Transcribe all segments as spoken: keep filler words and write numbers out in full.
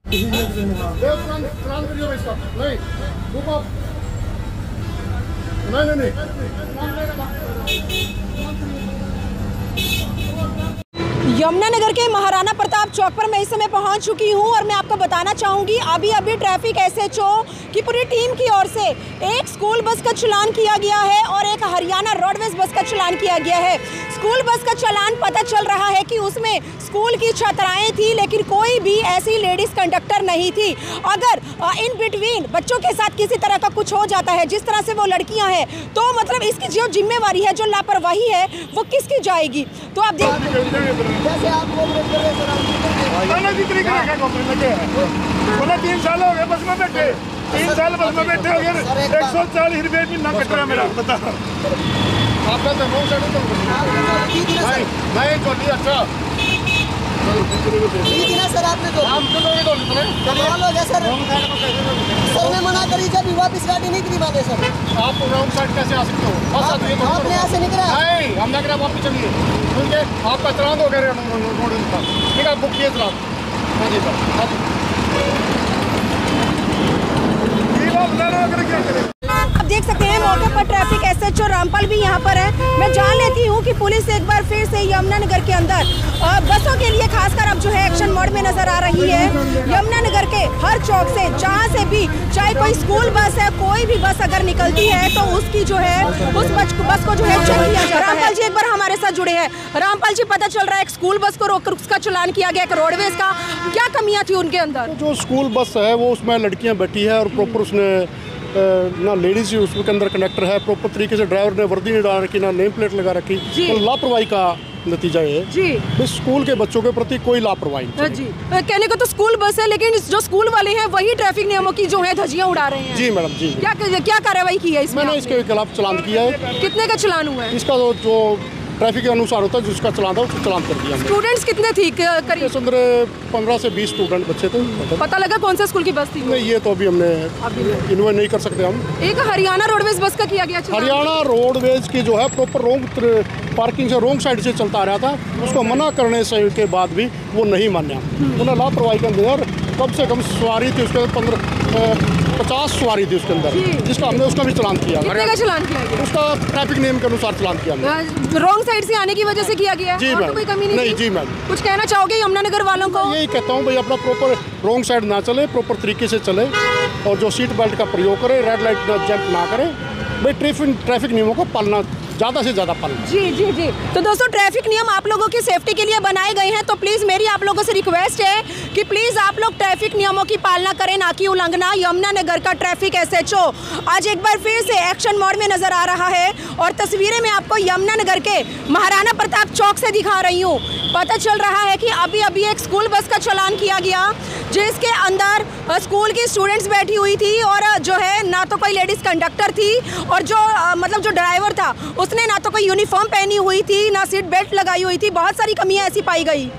नहीं नहीं यमुनानगर के महाराणा प्रताप चौक पर मैं इस समय पहुंच चुकी हूं और मैं आपको बताना चाहूंगी अभी अभी ट्रैफिक एसएचओ की पूरी टीम की ओर से एक स्कूल बस का चालान किया गया है और एक हरियाणा रोडवेज बस का चालान किया गया है। स्कूल बस का चालान पता चल रहा है कि उसमें स्कूल की छात्राएं थी, लेकिन कोई भी ऐसी लेडीज कंडक्टर नहीं थी। अगर इन बिटवीन बच्चों के साथ किसी तरह का कुछ हो जाता है, जिस तरह से वो लड़कियां हैं, तो मतलब इसकी जो जिम्मेवारी है, जो लापरवाही है, वो किसकी जाएगी? तो आप देख जैसे आप तीन साल हो गए बस में बैठे, तीन साल बस में बैठे हो गए, एक सौ चालीस रुपये भी ना कट रहा मेरा। बता आपका तो नौ साढ़े तो नहीं चलिए। अच्छा सर आपने तो कमाल हो गया सर। सर ने मना करी जब वापस गाड़ी नहीं करी बातें सर। आप रॉन्ग साइड कैसे आ सकते हो? आपने यहाँ से निकला नहीं, हम ना करा वापस चलिए क्योंकि आपका चलान हो गया ठीक है, बुक किए चलान। हाँ जी सर, हाँ जी क्या करें। आप देख सकते हैं मौके पर ट्रैफिक एसएचओ रामपाल भी यहाँ पर है। मैं जान लेती हूँ कि पुलिस एक बार फिर से यमुनानगर के अंदर बसों के लिए खासकर अब जो है एक्शन मोड में नजर आ रही है। यमुनानगर के हर चौक से, जहाँ से भी, चाहे कोई स्कूल बस है, कोई भी बस अगर निकलती है तो उसकी जो है उस बस, बस को जो है चेक किया जाता है। रामपाल जी एक बार हमारे साथ जुड़े हैं। रामपाल जी, पता चल रहा है एक स्कूल बस को रोक उसका चालान किया गया, एक रोडवेज का, क्या कमियाँ थी उनके अंदर? जो स्कूल बस है वो उसमें लड़कियाँ बैठी है और प्रॉपर उसने ना लेडीज उसके अंदर कंडक्टर है, प्रॉपर तरीके से ड्राइवर ने वर्दी नहीं डाल रखी, ना नेम प्लेट लगा रखी, तो लापरवाही का नतीजा है जी। स्कूल के बच्चों के प्रति कोई लापरवाही नहीं जी। कहने को तो स्कूल बस है, लेकिन जो स्कूल वाले हैं वही ट्रैफिक नियमों की जो है धज्जियां उड़ा रहे हैं। जी मैडम जी। क्या क्या कार्रवाई की है इसमें? मैंने इसके खिलाफ चालान किया है। कितने का चालान हुआ है? इसका जो ट्रैफिक के अनुसार होता है, जिसका चलान था उसको चलान कर दिया। स्टूडेंट्स कितने थी करीब? पंद्रह से बीस स्टूडेंट बच्चे थे। पता लगा कौन सा स्कूल की बस थी? नहीं, ये तो अभी हमने इन्वेस्ट नहीं कर सकते हम। एक हरियाणा रोडवेज बस का किया गया। हरियाणा रोडवेज की जो है प्रॉपर रोंग पार्किंग से रोंग साइड से चलता आ रहा था, उसको मना करने से के बाद भी वो नहीं माना। उन्हें लापरवाही कर दिया और कम से कम सवारी थी उसके अंदर, पंद्रह पचास सवारी थी उसके अंदर, जिसका हमने उसका भी चालान किया। का चालान किया? उसका ट्रैफिक नियम के अनुसार चालान किया। रॉन्ग साइड से आने की वजह से किया गया? जी मैम। कोई कमी नहीं? नहीं जी मैम। कुछ कहना चाहोगे यमुनानगर वालों को? यही कहता हूँ भाई, अपना प्रॉपर रॉन्ग साइड ना चले, प्रॉपर तरीके से चले और जो सीट बेल्ट का प्रयोग करे, रेड लाइट जंप ना करे, भाई ट्रैफिक ट्रैफिक नियमों का पालना ज़्यादा से ज़्यादा पालना। जी जी जी। तो दोस्तों, ट्रैफिक नियम आप लोगों की सेफ्टी के लिए बनाए गए हैं, तो प्लीज़ मेरी आप लोगों से रिक्वेस्ट है कि प्लीज़ आप लोग ट्रैफिक नियमों की पालना करें, ना कि उल्लंघना। यमुनानगर का ट्रैफिक एसएचओ आज एक बार फिर से एक्शन मोड में नजर आ रहा है और तस्वीरें मैं आपको यमुनानगर के महाराणा प्रताप चौक से दिखा रही हूँ। पता चल रहा है कि अभी अभी एक स्कूल बस का चालान किया गया, जिसके अंदर स्कूल की स्टूडेंट्स बैठी हुई थी और जो है ना तो कोई लेडीज कंडक्टर थी और जो मतलब जो ड्राइवर था उसने ना तो कोई यूनिफॉर्म पहनी हुई थी, ना सीट बेल्ट लगाई हुई थी। बहुत सारी कमियां ऐसी पाई गई।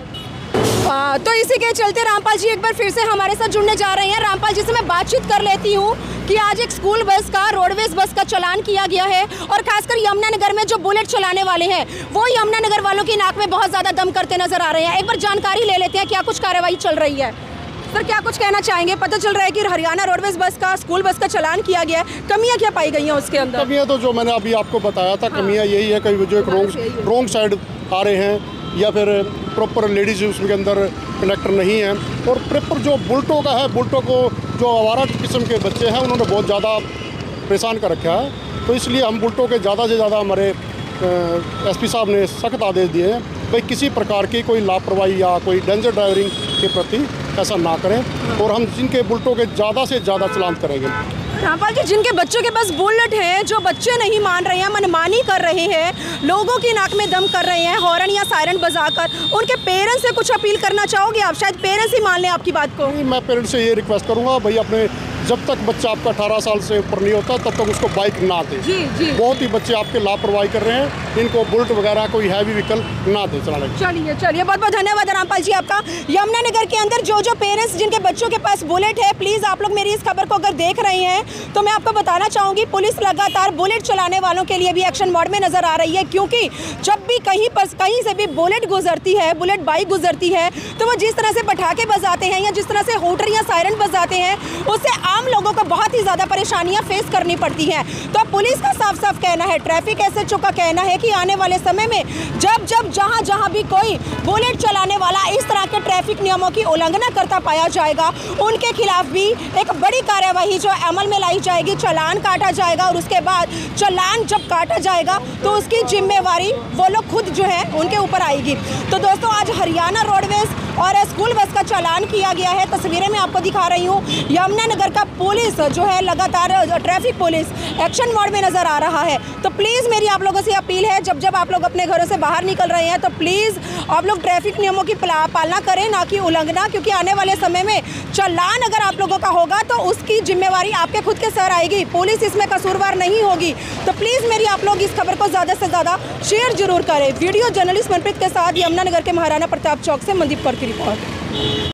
आ, तो इसी के चलते रामपाल जी एक बार फिर से हमारे साथ जुड़ने जा रहे हैं। रामपाल जी से मैं बातचीत कर लेती हूँ कि आज एक स्कूल बस का, रोडवेज बस का चालान किया गया है और खासकर यमुनानगर में जो बुलेट चलाने वाले हैं वो यमुनानगर वालों की नाक में बहुत ज़्यादा दम करते नजर आ रहे हैं। एक बार जानकारी ले लेते हैं क्या कुछ कार्रवाई चल रही है। सर, क्या कुछ कहना चाहेंगे? पता चल रहा है कि हरियाणा रोडवेज बस का, स्कूल बस का चालान किया गया है, कमियां क्या पाई गई हैं उसके अंदर? कमियां तो जो मैंने अभी आपको बताया था, हाँ। कमियां यही है कि जो एक रोंग रोंग साइड आ रहे हैं या फिर प्रॉपर लेडीज उसके अंदर कंडक्टर नहीं है और प्रॉपर जो बुलटों का है, बुलटों को जो आवारा किस्म के बच्चे हैं उन्होंने बहुत ज़्यादा परेशान कर रखा है। तो इसलिए हम बुलटों के ज़्यादा से ज़्यादा हमारे एसपी साहब ने सख्त आदेश दिए हैं भाई किसी प्रकार की कोई लापरवाही या कोई डेंजर ड्राइविंग के प्रति ऐसा ना करें और हम जिनके बुलटों के ज़्यादा से ज़्यादा चालान करेंगे। रामपाल जी, जिनके बच्चों के पास बुलेट हैं, जो बच्चे नहीं मान रहे हैं, मनमानी कर रहे हैं, लोगों की नाक में दम कर रहे हैं हॉर्न या सायरन बजाकर, उनके पेरेंट्स से कुछ अपील करना चाहोगे आप? शायद पेरेंट्स ही मान लें आपकी बात को। मैं पेरेंट्स से ये रिक्वेस्ट करूँगा भाई अपने जब तक बच्चा आपका अठारह साल से ऊपर नहीं होता तब तक उसको बाइक ना दे। जी जी बहुत ही बच्चे आपके लापरवाही कर रहे हैं, इनको बुलेट वगैरह कोई हैवी व्हीकल ना दे चलाने। चलिए चलिए, बहुत बहुत धन्यवाद रामपाल जी आपका। यमुनानगर के अंदर जो जो पेरेंट्स जिनके बच्चों के पास बुलेट है, प्लीज़ आप लोग मेरी इस खबर को अगर देख रहे हैं तो मैं आपको बताना चाहूँगी, पुलिस लगातार बुलेट चलाने वालों के लिए भी एक्शन मोड में नजर आ रही है, क्योंकि जब भी कहीं पर कहीं से भी बुलेट गुजरती है, बुलेट बाइक गुजरती है, तो वो जिस तरह से पटाखे बजाते हैं या जिस तरह से हूटर या सायरन बजाते हैं, उससे आम लोगों को बहुत ही ज़्यादा परेशानियां फेस करनी पड़ती हैं। तो पुलिस का साफ साफ कहना है, ट्रैफिक एसएचओ का कहना है कि आने वाले समय में जब जब जहां जहां भी कोई बुलेट चलाने वाला इस तरह के ट्रैफिक नियमों की उल्लंघना करता पाया जाएगा, उनके खिलाफ भी एक बड़ी कार्यवाही जो अमल में लाई जाएगी, चालान काटा जाएगा और उसके बाद चालान जब काटा जाएगा तो उसकी जिम्मेवारी वो लोग खुद जो है उनके ऊपर आएगी। तो दोस्तों, आज हरियाणा रोडवेज और स्कूल बस का चालान किया गया है। तस्वीरें मैं आपको दिखा रही हूँ। यमुनानगर का पुलिस जो है लगातार ट्रैफिक पुलिस एक्शन मोड में नजर आ रहा है। तो प्लीज़ मेरी आप लोगों से अपील है, जब जब आप लोग अपने घरों से बाहर निकल रहे हैं तो प्लीज़ आप लोग ट्रैफिक नियमों की पालना करें, ना कि उल्लंघना, क्योंकि आने वाले समय में चालान अगर आप लोगों का होगा तो उसकी जिम्मेवारी आपके खुद के सर आएगी, पुलिस इसमें कसूरवार नहीं होगी। तो प्लीज़ मेरी आप लोग इस खबर को ज़्यादा से ज़्यादा शेयर जरूर करें। वीडियो जर्नलिस्ट मनप्रीत के साथ यमुनानगर के महाराणा प्रताप चौक से मनदीप कौर की रिपोर्ट।